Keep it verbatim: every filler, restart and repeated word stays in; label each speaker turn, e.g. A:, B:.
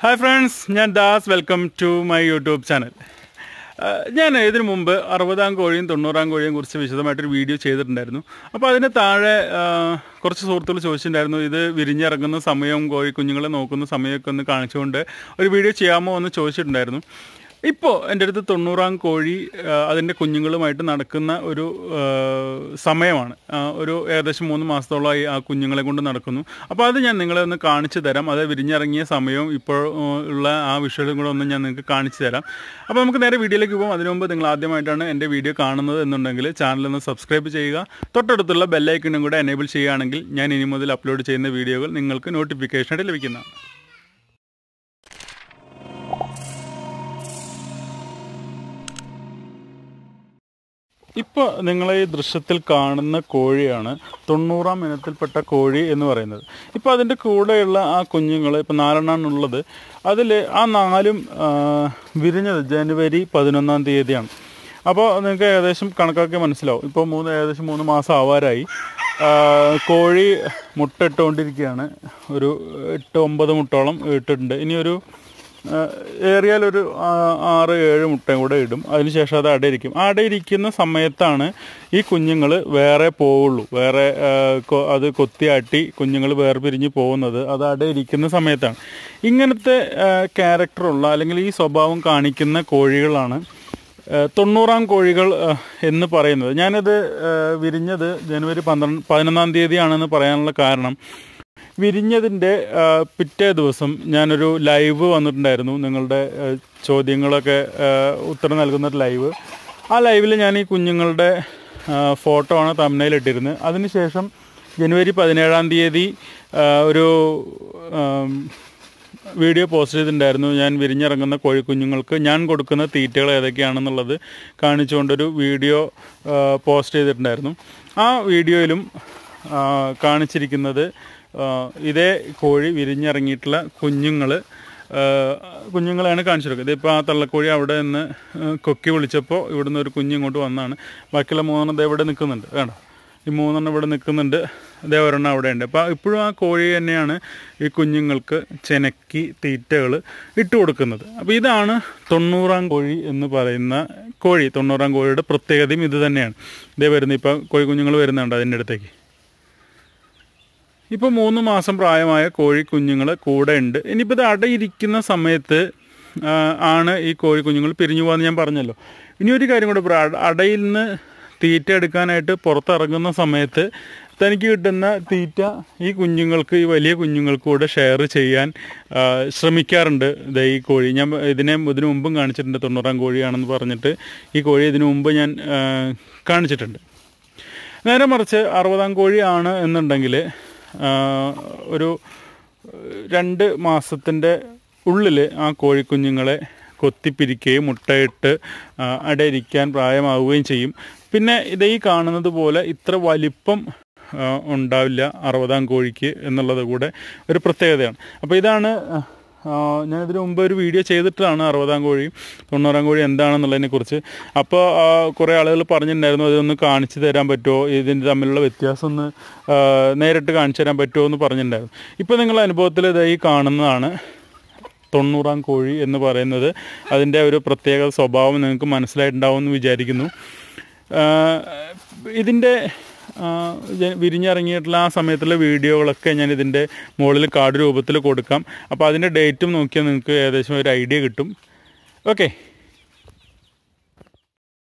A: Hi friends, I am Das. Welcome to my YouTube channel. I have sixty കോഴിയും തൊണ്ണൂറ് കോഴിയും കുറിച്ച് വിശദമായിട്ട് ഒരു വീഡിയോ ചെയ്തിട്ടുണ്ടായിരുന്നു. അപ്പോൾ അതിനെ താഴെ കുറച്ച് സുഹൃത്തുക്കൾ ചോദിച്ചിട്ടുണ്ടായിരുന്നു ഇത് വിരിഞ്ഞിറങ്ങുന്ന സമയവും കോഴി കുഞ്ഞുങ്ങളെ നോക്കുന്ന സമയമൊക്കെ ഒന്ന് കാണിച്ചുകൊണ്ട് ഒരു വീഡിയോ ചെയ്യാമോ എന്ന് ചോദിച്ചിട്ടുണ്ടായിരുന്നു. ഇപ്പോൾ എൻ്റെ അടുത്ത് തൊണ്ണൂറാം കോഴി അതിൻ്റെ കുഞ്ഞുങ്ങളുമായിട്ട് നടക്കുന്ന ഒരു സമയമാണ്. ഒരു ഏകദേശം മൂന്ന് മാസത്തോളമായി ആ കുഞ്ഞുങ്ങളെ കൊണ്ട് നടക്കുന്നു. അപ്പോൾ അത് ഞാൻ നിങ്ങളെ ഒന്ന് കാണിച്ചു തരാം. അത് വിരിഞ്ഞിറങ്ങിയ സമയവും ഇപ്പോൾ ഉള്ള ആ വിഷ്വലും കൂടെ ഒന്ന് ഞാൻ നിങ്ങൾക്ക് കാണിച്ചു തരാം. അപ്പോൾ നമുക്ക് നേരെ വീഡിയോയിലേക്ക് പോകും. അതിനു മുമ്പ് നിങ്ങൾ ആദ്യമായിട്ടാണ് എൻ്റെ വീഡിയോ കാണുന്നത് എന്നുണ്ടെങ്കിൽ ചാനലൊന്ന് സബ്സ്ക്രൈബ് ചെയ്യുക. തൊട്ടടുത്തുള്ള ബെല്ലൈക്കണും കൂടെ എനേബിൾ ചെയ്യുകയാണെങ്കിൽ ഞാൻ ഇനി മുതൽ അപ്ലോഡ് ചെയ്യുന്ന വീഡിയോകൾ നിങ്ങൾക്ക് നോട്ടിഫിക്കേഷനായിട്ട് ലഭിക്കുന്നതാണ്. ഇപ്പോൾ നിങ്ങൾ ഈ ദൃശ്യത്തിൽ കാണുന്ന കോഴിയാണ് തൊണ്ണൂറാം ഇനത്തിൽപ്പെട്ട കോഴി എന്ന് പറയുന്നത്. ഇപ്പോൾ അതിൻ്റെ കൂടെയുള്ള ആ കുഞ്ഞുങ്ങൾ ഇപ്പോൾ നാലെണ്ണാണുള്ളത്. അതിൽ ആ നാലും വിരിഞ്ഞത് ജനുവരി പതിനൊന്നാം തീയതിയാണ്. അപ്പോൾ നിങ്ങൾക്ക് ഏകദേശം കണക്കാക്കി മനസ്സിലാവും. ഇപ്പോൾ മൂന്ന് ഏകദേശം മൂന്ന് മാസം ആവാറായി. കോഴി മുട്ട ഇട്ടുകൊണ്ടിരിക്കുകയാണ്. ഒരു എട്ട് ഒമ്പത് മുട്ടോളം ഇട്ടിട്ടുണ്ട്. ഇനിയൊരു ഏറിയാലൊരു ആറ് ഏഴ് മുട്ടയും കൂടെ ഇടും. അതിനുശേഷം അത് അടയിരിക്കും. അടയിരിക്കുന്ന സമയത്താണ് ഈ കുഞ്ഞുങ്ങൾ വേറെ പോവുള്ളൂ. വേറെ അത് കൊത്തിയാട്ടി കുഞ്ഞുങ്ങൾ വേർപിരിഞ്ഞ് പോകുന്നത് അത് അടയിരിക്കുന്ന സമയത്താണ്. ഇങ്ങനത്തെ ക്യാരക്ടറുള്ള അല്ലെങ്കിൽ ഈ സ്വഭാവം കാണിക്കുന്ന കോഴികളാണ് തൊണ്ണൂറാം കോഴികൾ എന്ന് പറയുന്നത്. ഞാനത് വിരിഞ്ഞത് ജനുവരി പന്ത്രണ്ട് പതിനൊന്നാം തീയതിയാണെന്ന് പറയാനുള്ള കാരണം വിരിഞ്ഞതിൻ്റെ പിറ്റേ ദിവസം ഞാനൊരു ലൈവ് വന്നിട്ടുണ്ടായിരുന്നു. നിങ്ങളുടെ ചോദ്യങ്ങളൊക്കെ ഉത്തരം നൽകുന്നൊരു ലൈവ്. ആ ലൈവിൽ ഞാൻ ഈ കുഞ്ഞുങ്ങളുടെ ഫോട്ടോ ആണ് തംബ്നെയിൽ ഇട്ടിരുന്നത്. അതിനുശേഷം ജനുവരി പതിനേഴാം തീയതി ഒരു വീഡിയോ പോസ്റ്റ് ചെയ്തിട്ടുണ്ടായിരുന്നു. ഞാൻ വിരിഞ്ഞിറങ്ങുന്ന കോഴിക്കുഞ്ഞുങ്ങൾക്ക് ഞാൻ കൊടുക്കുന്ന തീറ്റകൾ ഏതൊക്കെയാണെന്നുള്ളത് കാണിച്ചുകൊണ്ടൊരു വീഡിയോ പോസ്റ്റ് ചെയ്തിട്ടുണ്ടായിരുന്നു. ആ വീഡിയോയിലും കാണിച്ചിരിക്കുന്നത് ഇതേ കോഴി വിരിഞ്ഞിറങ്ങിയിട്ടുള്ള കുഞ്ഞുങ്ങൾ കുഞ്ഞുങ്ങളെയാണ് കാണിച്ചു കൊടുക്കുക. ഇതിപ്പോൾ ആ തള്ളക്കോഴി അവിടെ നിന്ന് കൊക്കി വിളിച്ചപ്പോൾ ഇവിടെ നിന്ന് ഒരു കുഞ്ഞിങ്ങോട്ട് വന്നാണ്. ബാക്കിയുള്ള മൂന്നെണ്ണം ഇത് ഇവിടെ നിൽക്കുന്നുണ്ട്. വേണ്ട, ഈ മൂന്നെണ്ണം ഇവിടെ നിൽക്കുന്നുണ്ട്. അതേ ഒരെണ്ണം അവിടെ ഉണ്ട്. അപ്പോൾ ഇപ്പോഴും ആ കോഴി തന്നെയാണ് ഈ കുഞ്ഞുങ്ങൾക്ക് ചെനക്കി തീറ്റകൾ ഇട്ട് കൊടുക്കുന്നത്. അപ്പോൾ ഇതാണ് തൊണ്ണൂറാം കോഴി എന്ന് പറയുന്ന കോഴി. തൊണ്ണൂറാം കോഴിയുടെ പ്രത്യേകതയും ഇത് തന്നെയാണ്. ഇതേ വരുന്നത് ഇപ്പോൾ കോഴി കുഞ്ഞുങ്ങൾ വരുന്നുണ്ട് അതിൻ്റെ അടുത്തേക്ക്. ഇപ്പോൾ മൂന്ന് മാസം പ്രായമായ കോഴി കുഞ്ഞുങ്ങൾ കൂടെ ഉണ്ട്. ഇനിയിപ്പോൾ ഇത് അടയിരിക്കുന്ന സമയത്ത് ആണ് ഈ കോഴി കുഞ്ഞുങ്ങൾ പിരിഞ്ഞു പോകാമെന്ന് ഞാൻ പറഞ്ഞല്ലോ. ഇനി ഒരു കാര്യം കൂടെ പറയാം. അടയിൽ നിന്ന് തീറ്റ എടുക്കാനായിട്ട് പുറത്തിറങ്ങുന്ന സമയത്ത് തനിക്ക് കിട്ടുന്ന തീറ്റ ഈ കുഞ്ഞുങ്ങൾക്ക് ഈ വലിയ കുഞ്ഞുങ്ങൾക്ക് കൂടെ ഷെയർ ചെയ്യാൻ ശ്രമിക്കാറുണ്ട് ഇതേ ഈ കോഴി. ഞാൻ ഇതിനെ ഇതിനു മുമ്പും കാണിച്ചിട്ടുണ്ട്. തൊണ്ണൂറാം കോഴിയാണെന്ന് പറഞ്ഞിട്ട് ഈ കോഴി ഇതിനു മുമ്പ് ഞാൻ കാണിച്ചിട്ടുണ്ട്. നേരെ മറിച്ച് അറുപതാം കോഴിയാണ് എന്നുണ്ടെങ്കിൽ ഒരു രണ്ട് മാസത്തിൻ്റെ ഉള്ളിൽ ആ കോഴിക്കുഞ്ഞുങ്ങളെ കൊത്തിപ്പിരിക്കുകയും മുട്ടയിട്ട് അടയിരിക്കാൻ പ്രായമാവുകയും ചെയ്യും. പിന്നെ ഇതേ കാണുന്നത് പോലെ ഇത്ര വലിപ്പം ഉണ്ടാവില്ല അറുപതാം കോഴിക്ക് എന്നുള്ളത് കൂടെ ഒരു പ്രത്യേകതയാണ്. അപ്പോൾ ഇതാണ് ഞാനിതിന് മുമ്പ് ഒരു വീഡിയോ ചെയ്തിട്ടാണ് അറുപതാം കോഴിയും തൊണ്ണൂറാം കോഴി എന്താണെന്നുള്ളതിനെക്കുറിച്ച്. അപ്പോൾ കുറേ ആളുകൾ പറഞ്ഞിട്ടുണ്ടായിരുന്നു അതൊന്ന് കാണിച്ചു തരാൻ പറ്റുമോ, ഇതിൻ്റെ തമ്മിലുള്ള വ്യത്യാസം ഒന്ന് നേരിട്ട് കാണിച്ചു തരാൻ പറ്റുമോ എന്ന് പറഞ്ഞിട്ടുണ്ടായിരുന്നു. ഇപ്പോൾ നിങ്ങളുടെ അനുഭവത്തിൽ ഇതായി കാണുന്നതാണ് തൊണ്ണൂറാം കോഴി എന്ന് പറയുന്നത്. അതിൻ്റെ ഒരു പ്രത്യേക സ്വഭാവം നിങ്ങൾക്ക് മനസ്സിലായിട്ടുണ്ടാവുമെന്ന് വിചാരിക്കുന്നു. ഇതിൻ്റെ വിരിഞ്ഞിറങ്ങിയിട്ടുള്ള ആ സമയത്തുള്ള വീഡിയോകളൊക്കെ ഞാൻ ഇതിൻ്റെ മുകളിൽ കാർഡ് രൂപത്തിൽ കൊടുക്കാം. അപ്പോൾ അതിൻ്റെ ഡേറ്റും നോക്കിയാൽ നിങ്ങൾക്ക് ഏകദേശം ഒരു ഐഡിയ കിട്ടും. ഓക്കെ.